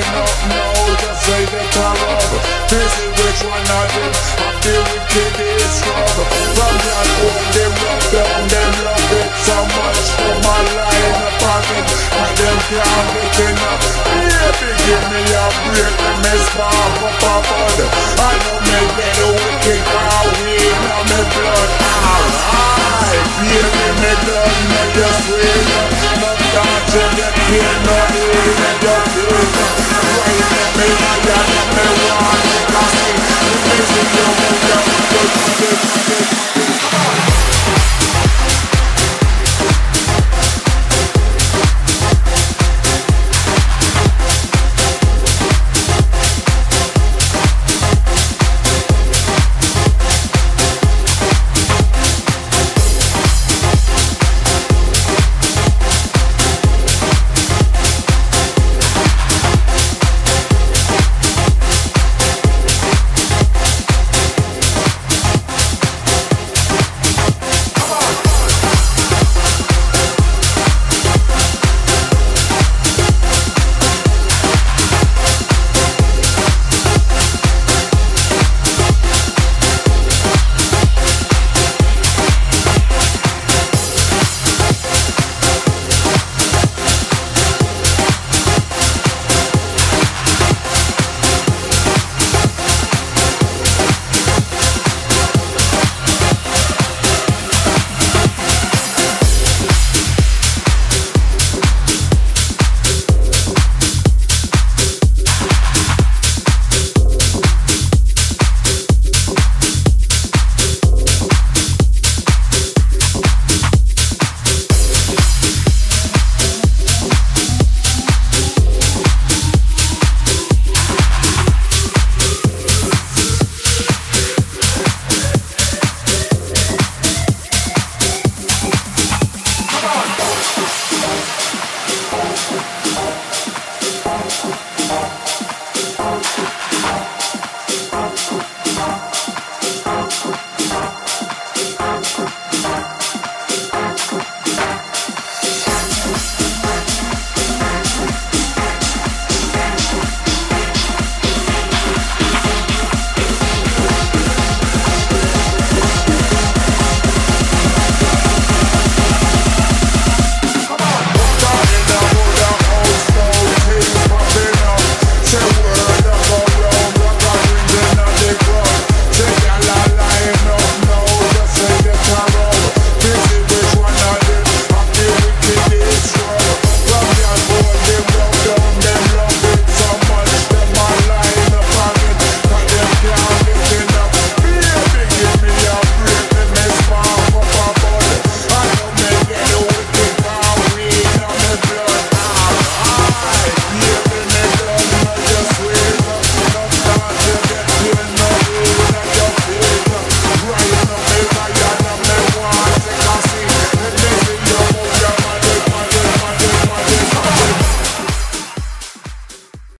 up now, just say the terror. This is which one of them of the wickedest struggle. From that home, them love down, them love it so much. From my lie in the pocket, and them can't get enough. Baby, give me a break, let me spark up a bud. I know make them